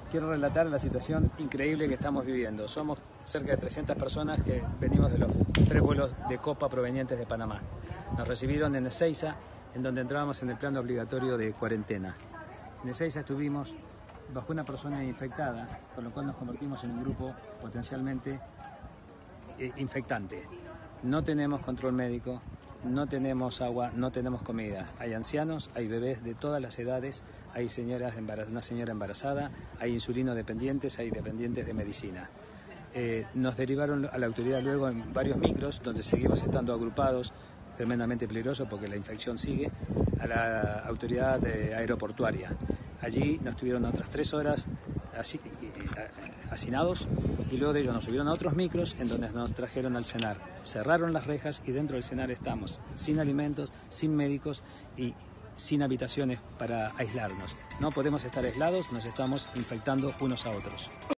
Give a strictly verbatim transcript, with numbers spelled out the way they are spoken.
quiero relatar la situación increíble que estamos viviendo. Somos cerca de trescientas personas que venimos de los tres vuelos de Copa provenientes de Panamá. Nos recibieron en Ezeiza, en donde entrábamos en el plan obligatorio de cuarentena. En Ezeiza estuvimos bajo una persona infectada, con lo cual nos convertimos en un grupo potencialmente eh, infectante. No tenemos control médico, no tenemos agua, no tenemos comida. Hay ancianos, hay bebés de todas las edades, hay señoras una señora embarazada, hay insulino dependientes, hay dependientes de medicina. Eh, nos derivaron a la autoridad luego en varios micros, donde seguimos estando agrupados, tremendamente peligroso porque la infección sigue, a la autoridad eh, aeroportuaria. Allí nos tuvieron otras tres horas así, hacinados, y luego de ello nos subieron a otros micros en donde nos trajeron al cenar. Cerraron las rejas y dentro del cenar estamos sin alimentos, sin médicos y sin habitaciones para aislarnos. No podemos estar aislados, nos estamos infectando unos a otros.